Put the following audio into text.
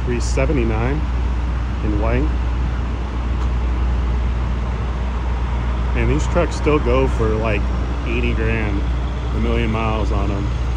$379 in white. And these trucks still go for like 80 grand, a million miles on them.